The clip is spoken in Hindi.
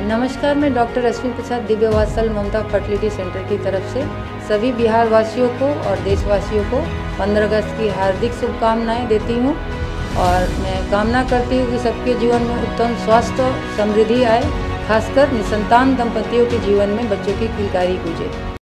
नमस्कार, मैं डॉक्टर अश्विन प्रसाद दिव्य वात्सल ममता फर्टिलिटी सेंटर की तरफ से सभी बिहार वासियों को और देशवासियों को 15 अगस्त की हार्दिक शुभकामनाएं देती हूं और मैं कामना करती हूं कि सबके जीवन में उत्तम स्वास्थ्य और समृद्धि आए, खासकर निसंतान दंपतियों के जीवन में बच्चों की किलकारी गूंजे।